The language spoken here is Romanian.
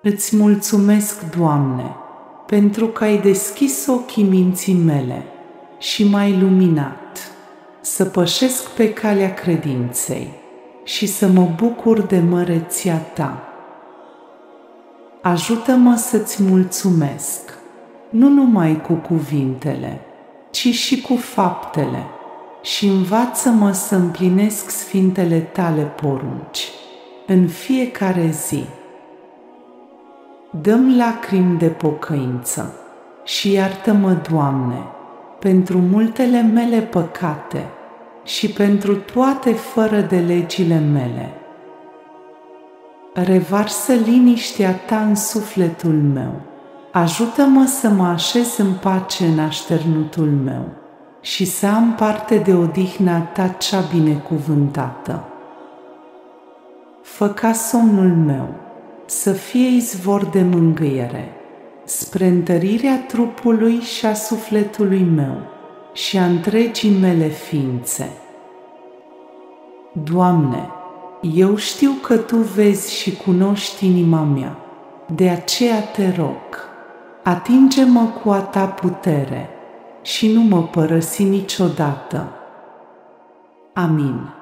Îți mulțumesc, Doamne, pentru că ai deschis ochii minții mele și m-ai luminat să pășesc pe calea credinței și să mă bucur de măreția Ta. Ajută-mă să-ți mulțumesc, nu numai cu cuvintele, ci și cu faptele, și învață-mă să împlinesc sfintele Tale porunci în fiecare zi. Dă-mi lacrimi de pocăință și iartă-mă, Doamne, pentru multele mele păcate și pentru toate fără de legile mele. Revarsă liniștea Ta în sufletul meu. Ajută-mă să mă așez în pace în așternutul meu și să am parte de odihna Ta cea binecuvântată. Fă ca somnul meu să fie izvor de mângâiere, spre întărirea trupului și a sufletului meu și a întregii mele ființe. Doamne, eu știu că Tu vezi și cunoști inima mea, de aceea Te rog, atinge-mă cu a Ta putere și nu mă părăsi niciodată. Amin.